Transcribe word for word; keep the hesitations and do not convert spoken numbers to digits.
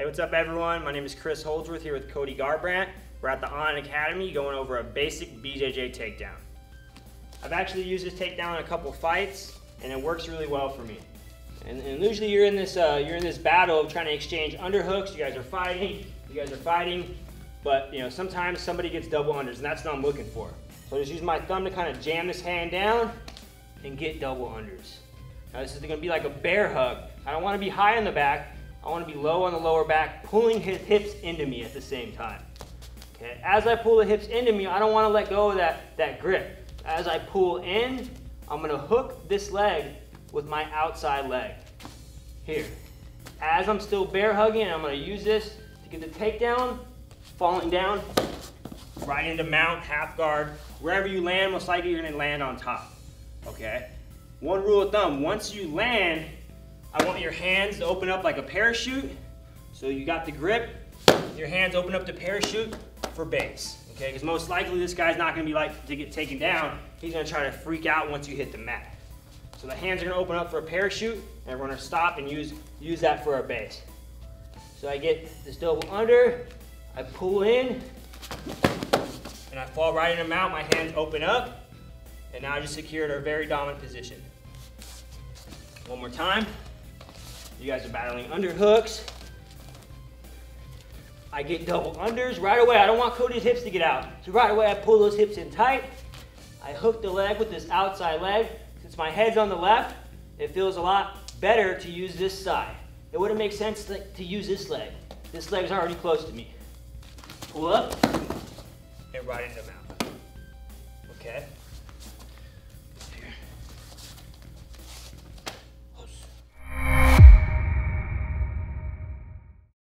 what's up everyone? My name is Chris Holdsworth here with Cody Garbrandt. We're at the On Academy going over a basic B J J takedown. I've actually used this takedown in a couple fights and it works really well for me. And, and usually you're in this uh, you're in this battle of trying to exchange underhooks. You guys are fighting, you guys are fighting, but you know sometimes somebody gets double unders and that's what I'm looking for. So I just use my thumb to kind of jam this hand down and get double unders. Now this is going to be like a bear hug. I don't want to be high in the back. I want to be low on the lower back, pulling his hips into me at the same time. Okay. As I pull the hips into me, I don't want to let go of that, that grip. As I pull in, I'm going to hook this leg with my outside leg. Here. As I'm still bear hugging, I'm going to use this to get the takedown, falling down, right into mount, half guard. Wherever you land, most likely you're going to land on top. Okay? One rule of thumb, once you land, I want your hands to open up like a parachute. So you got the grip, your hands open up to parachute for base. Okay, because most likely this guy's not gonna be like to get taken down. He's gonna try to freak out once you hit the mat. So the hands are gonna open up for a parachute and we're gonna stop and use, use that for our base. So I get this double under, I pull in, and I fall right into mount, my hands open up, and now I just secured our very dominant position. One more time. You guys are battling underhooks. I get double unders right away. I don't want Cody's hips to get out. So right away I pull those hips in tight. I hook the leg with this outside leg. Since my head's on the left, it feels a lot better to use this side. It wouldn't make sense to, to use this leg. This leg's already close to me. Pull up and right into mount. Okay.